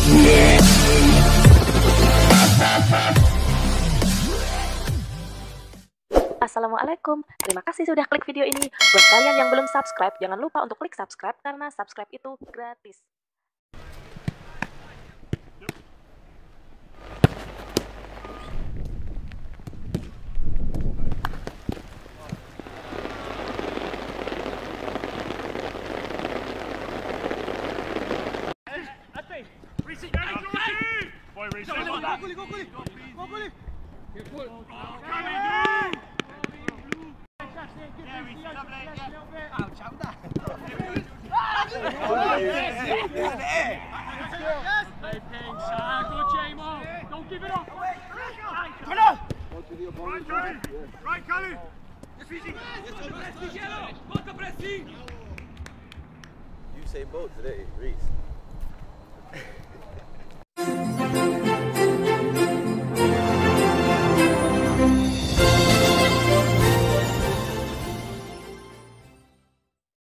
Assalamualaikum, terima kasih sudah klik video ini. Buat kalian yang belum subscribe, jangan lupa untuk klik subscribe karena subscribe itu gratis. You say both today, Reese.